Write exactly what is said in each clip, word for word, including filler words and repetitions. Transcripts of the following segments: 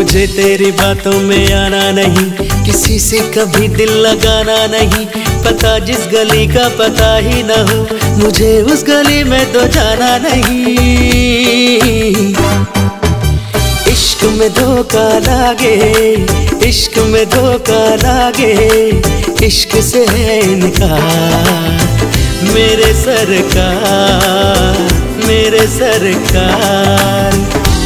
मुझे तेरी बातों में आना नहीं, किसी से कभी दिल लगाना नहीं। पता जिस गली का पता ही न हो, मुझे उस गली में तो जाना नहीं। इश्क में धोखा लागे, इश्क में धोखा लागे, इश्क से है इनकार। मेरे सरकार, मेरे सरकार।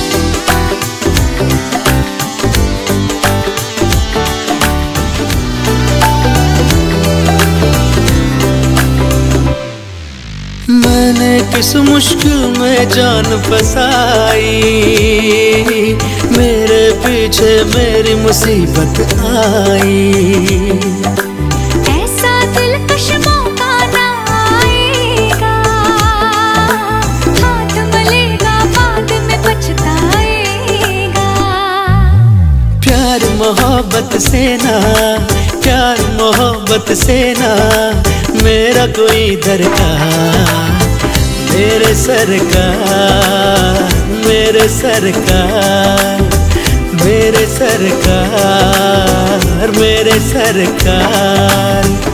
मैंने किस मुश्किल में जान फसाई, मेरे पीछे मेरी मुसीबत आई। ऐसा दिलकश मौका ना आएगा, हाथ मलेगा बाद में पछताएगा। प्यार मोहब्बत से ना, प्यार मोहब्बत से ना मेरा कोई दरकार। मेरे सरकार, मेरे सरकार, मेरे सरकार, मेरे सरकार।